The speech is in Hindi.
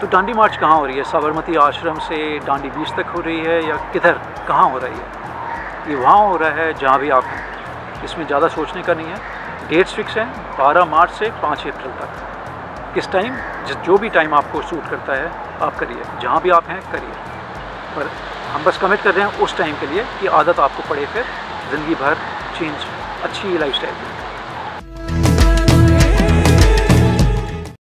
डांडी मार्च कहाँ हो रही है? साबरमती आश्रम से डांडी बीच तक हो रही है या किधर कहाँ हो रही है? ये वहाँ हो रहा है जहाँ भी आप हैं। इसमें ज़्यादा सोचने का नहीं है। डेट्स फिक्स हैं 12 मार्च से 5 अप्रैल तक। किस टाइम, जो भी टाइम आपको सूट करता है आप करिए, जहाँ भी आप हैं करिए, पर हम बस कमिट कर रहे हैं उस टाइम के लिए कि आदत आपको पड़े, फिर ज़िंदगी भर चेंज, अच्छी लाइफस्टाइल।